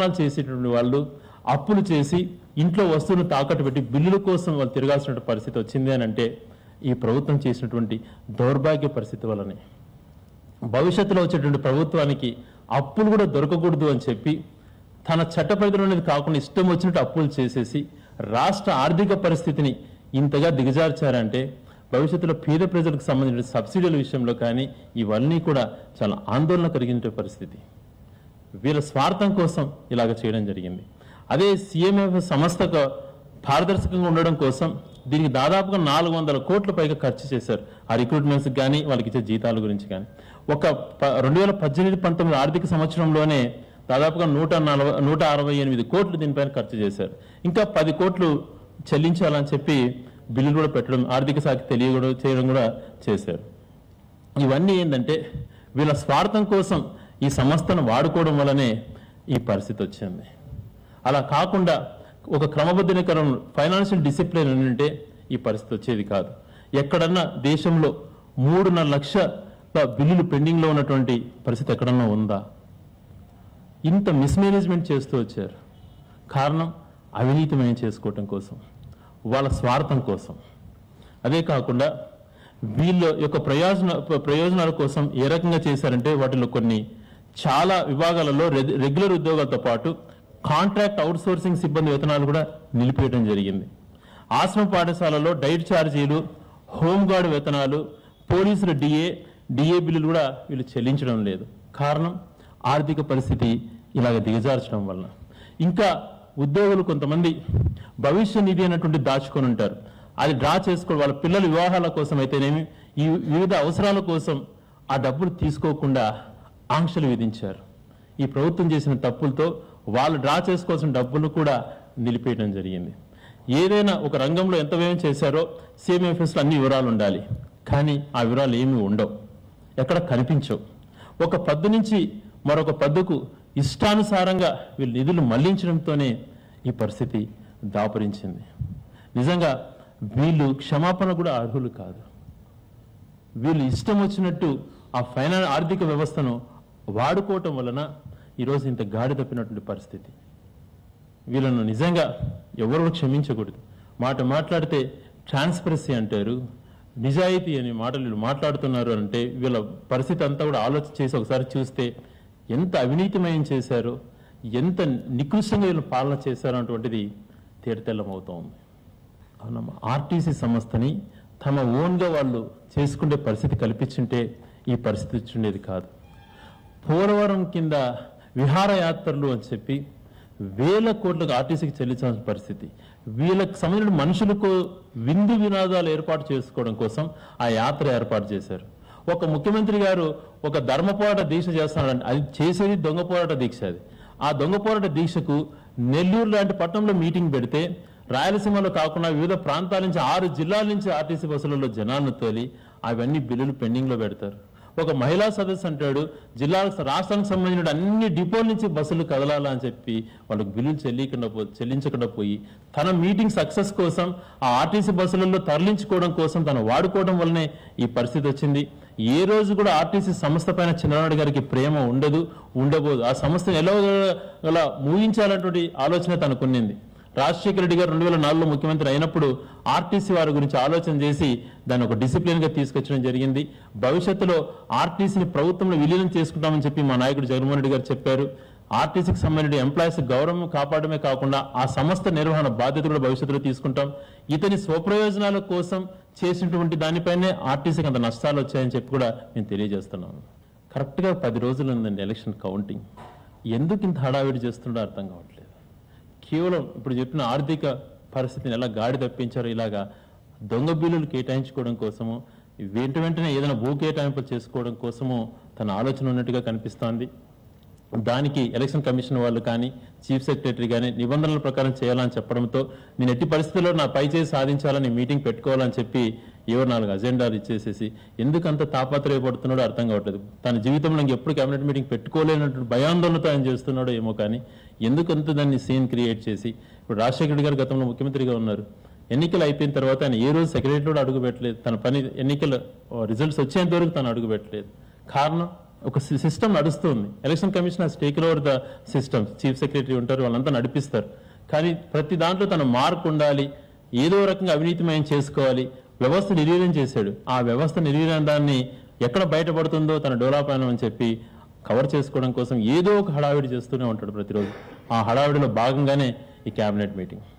ప్రయాణాలు చేసేటువంటి వాళ్ళు అప్పులు చేసి ఇంట్లో వస్తువులను తాకట్టు పెట్టి బిల్లుల కోసం వాళ్ళు తిరగాల్సిన పరిస్థితి వచ్చింది అని అంటే ఈ ప్రభుత్వం చేసినటువంటి దౌర్భాగ్య పరిస్థితి వల్లనే. భవిష్యత్తులో వచ్చేటువంటి ప్రభుత్వానికి అప్పులు కూడా దొరకకూడదు అని చెప్పి తన చట్ట పరిధిలో అనేది కాకుండా ఇష్టం వచ్చినట్టు అప్పులు చేసేసి రాష్ట్ర ఆర్థిక పరిస్థితిని ఇంతగా దిగజార్చారంటే భవిష్యత్తులో పేద ప్రజలకు సంబంధించిన సబ్సిడీల విషయంలో కానీ ఇవన్నీ కూడా చాలా ఆందోళన కలిగిన పరిస్థితి. వీళ్ళ స్వార్థం కోసం ఇలాగ చేయడం జరిగింది. అదే CMF సంస్థకు పారదర్శకంగా ఉండడం కోసం దీనికి దాదాపుగా 400 కోట్ల పైగా ఖర్చు చేశారు. ఆ రిక్రూట్మెంట్స్ కానీ వాళ్ళకి ఇచ్చే జీతాల గురించి కానీ. ఒక 2018-19 ఆర్థిక సంవత్సరంలోనే దాదాపుగా 168 కోట్లు దీనిపైన ఖర్చు చేశారు. ఇంకా 10 కోట్లు చెల్లించాలని చెప్పి బిల్లులు కూడా పెట్టడం ఆర్థిక శాఖ చేయడం కూడా చేశారు. ఇవన్నీ ఏంటంటే వీళ్ళ స్వార్థం కోసం ఈ సంస్థను వాడుకోవడం వల్లనే ఈ పరిస్థితి వచ్చింది. అలా కాకుండా ఒక క్రమబద్ధీకరణ ఫైనాన్షియల్ డిసిప్లిన్ అంటే ఈ పరిస్థితి వచ్చేది కాదు. ఎక్కడన్నా దేశంలో 3.5 లక్షల బిల్లులు పెండింగ్లో ఉన్నటువంటి పరిస్థితి ఎక్కడన్నా ఉందా? ఇంత మిస్మేనేజ్మెంట్ చేస్తూ వచ్చారు. కారణం అవినీతిమయం చేసుకోవటం కోసం, వాళ్ళ స్వార్థం కోసం. అదే కాకుండా వీళ్ళ యొక్క ప్రయోజనాల కోసం ఏ రకంగా చేశారంటే వాటిలో కొన్ని చాలా విభాగాలలో రెగ్యులర్ ఉద్యోగాలతో పాటు కాంట్రాక్ట్ అవుట్సోర్సింగ్ సిబ్బంది వేతనాలు కూడా నిలిపివేయడం జరిగింది. ఆశ్రమ పాఠశాలలో డైట్ ఛార్జీలు, హోంగార్డ్ వేతనాలు, పోలీసుల డిఏ బిల్లులు కూడా వీళ్ళు చెల్లించడం లేదు. కారణం ఆర్థిక పరిస్థితి ఇలాగ దిగజార్చడం వలన. ఇంకా ఉద్యోగులు కొంతమంది భవిష్య నిధి అన్నటువంటి దాచుకొని ఉంటారు. అది డ్రా చేసుకోవడం వాళ్ళ పిల్లల వివాహాల కోసం అయితేనేమి ఈ వివిధ అవసరాల కోసం ఆ డబ్బులు తీసుకోకుండా ఆంక్షలు విధించారు. ఈ ప్రభుత్వం చేసిన తప్పులతో వాళ్ళు డ్రా చేసుకోవాల్సిన డబ్బులు కూడా నిలిపేయడం జరిగింది. ఏదైనా ఒక రంగంలో ఎంత వ్యయం చేశారో CMFSలో అన్ని వివరాలు ఉండాలి. కానీ ఆ వివరాలు ఏమీ ఉండవు, ఎక్కడ కనిపించవు. ఒక పద్దు నుంచి మరొక పద్దుకు ఇష్టానుసారంగా వీళ్ళు నిధులు మళ్లించడంతోనే ఈ పరిస్థితి దాపురించింది. నిజంగా వీళ్ళు క్షమాపణ కూడా అర్హులు కాదు. వీళ్ళు ఇష్టం వచ్చినట్టు ఆ ఆర్థిక వ్యవస్థను వాడుకోవటం వలన ఈరోజు ఇంత గాడి తప్పినటువంటి పరిస్థితి. వీళ్ళను నిజంగా ఎవరు క్షమించకూడదు. మాట్లాడితే ట్రాన్స్పరెన్సీ అంటారు, నిజాయితీ అనే మాటలు వీళ్ళు మాట్లాడుతున్నారు అంటే వీళ్ళ పరిస్థితి అంతా కూడా ఆలోచన చేసి ఒకసారి చూస్తే ఎంత అవినీతిమయం చేశారో, ఎంత నికృష్టంగా వీళ్ళు పాలన చేశారో అటువంటిది తేటతెల్లమవుతోంది. అవునమ్మా, RTC సంస్థని తమ ఓన్గా వాళ్ళు చేసుకునే పరిస్థితి కల్పించుంటే ఈ పరిస్థితి వచ్చిండేది కాదు. పోలవరం కింద విహారయాత్రలు అని చెప్పి వేల కోట్లకు RTCకి చెల్లించాల్సిన పరిస్థితి. వీళ్ళకి సంబంధించిన మనుషులకు విందు వినోదాలు ఏర్పాటు చేసుకోవడం కోసం ఆ యాత్ర ఏర్పాటు చేశారు. ఒక ముఖ్యమంత్రి గారు ఒక ధర్మ పోరాట దీక్ష చేస్తున్నాడంటే అది చేసేది దొంగ పోరాట దీక్ష. అది ఆ దొంగ పోరాట దీక్షకు నెల్లూరు లాంటి పట్టణంలో మీటింగ్ పెడితే రాయలసీమలో కాకుండా వివిధ ప్రాంతాల నుంచి 6 జిల్లాల నుంచి RTC బస్సులలో జనాలను తోలి అవన్నీ బిల్లులు పెండింగ్లో పెడతారు. ఒక మహిళా సదస్సు అంటాడు, రాష్ట్రానికి సంబంధించిన అన్ని డిపోల నుంచి బస్సులు కదలాలా అని చెప్పి వాళ్ళకి బిల్లులు చెల్లించకుండా పోయి తన మీటింగ్ సక్సెస్ కోసం ఆ RTC బస్సులలో తరలించుకోవడం కోసం తను వాడుకోవడం వల్లనే ఈ పరిస్థితి వచ్చింది. ఏ రోజు కూడా RTC సంస్థ పైన చంద్రబాబు గారికి ప్రేమ ఉండబోదు. ఆ సంస్థను ఎలా ఊహించాలన్నటువంటి ఆలోచన తనకున్నింది. రాజశేఖర రెడ్డి గారు 2004లో ముఖ్యమంత్రి అయినప్పుడు RTC వారి గురించి ఆలోచన చేసి దాన్ని ఒక డిసిప్లిన్గా తీసుకొచ్చడం జరిగింది. భవిష్యత్తులో RTCని ప్రభుత్వంలో విలీనం చేసుకుంటామని చెప్పి మా నాయకుడు జగన్మోహన్ రెడ్డి గారు చెప్పారు. RTCకి సంబంధించిన ఎంప్లాయీస్ గౌరవం కాపాడమే కాకుండా ఆ సంస్థ నిర్వహణ బాధ్యత కూడా భవిష్యత్తులో తీసుకుంటాం. ఇతని స్వప్రయోజనాల కోసం చేసినటువంటి దానిపైనే RTCకి అంత నష్టాలు వచ్చాయని చెప్పి కూడా నేను తెలియజేస్తున్నాను. కరెక్ట్గా 10 రోజులు ఉందండి ఎలక్షన్ కౌంటింగ్. ఎందుకు ఇంత హడావిడి చేస్తుండో అర్థం కావట్లేదు. కేవలం ఇప్పుడు చెప్పిన ఆర్థిక పరిస్థితిని ఎలా గాడి తప్పించారో ఇలాగా దొంగ బిల్లులు కేటాయించుకోవడం కోసము, వెంటనే ఏదైనా భూ కేటాయింపులు చేసుకోవడం కోసము తన ఆలోచన ఉన్నట్టుగా కనిపిస్తోంది. దానికి ఎలక్షన్ కమిషన్ వాళ్ళు కానీ చీఫ్ సెక్రటరీ కానీ నిబంధనల ప్రకారం చేయాలని చెప్పడంతో నేను ఎట్టి పరిస్థితుల్లో నా పై చేసి సాధించాలని మీటింగ్ పెట్టుకోవాలని చెప్పి 4 అజెండాలు ఇచ్చేసేసి ఎందుకు అంత తాపత్రయపడుతున్నాడో అర్థం కావట్లేదు. తన జీవితంలో ఎప్పుడు కేబినెట్ మీటింగ్ పెట్టుకోలేనటువంటి భయాందోళనతో ఆయన చేస్తున్నాడో ఏమో కానీ ఎందుకంత దాన్ని సీన్ క్రియేట్ చేసి ఇప్పుడు రాజశేఖర రెడ్డి గారు గతంలో ముఖ్యమంత్రిగా ఉన్నారు. ఎన్నికలు అయిపోయిన తర్వాత ఆయన ఏ రోజు సెక్రటరీలో అడుగు పెట్టలేదు. తన పని ఎన్నికల రిజల్ట్స్ వచ్చేంత వరకు తను అడుగు పెట్టలేదు. కారణం ఒక సిస్టమ్ నడుస్తుంది. Election commission has taken over the system. Chief secretary ఉంటారు, వాళ్ళంతా నడిపిస్తారు. కానీ ప్రతి దాంట్లో తన మార్క్ ఉండాలి, ఏదో రకంగా అవినీతిమయం చేసుకోవాలి. వ్యవస్థ నిర్వీర్యం చేశాడు. ఆ వ్యవస్థ నిర్వీర్యం దాన్ని ఎక్కడ బయటపడుతుందో తన డోలాపానం అని చెప్పి కవర్ చేసుకోవడం కోసం ఏదో ఒక హడావిడి చేస్తూనే ఉంటాడు ప్రతిరోజు. ఆ హడావిడిలో భాగంగానే ఈ క్యాబినెట్ మీటింగ్.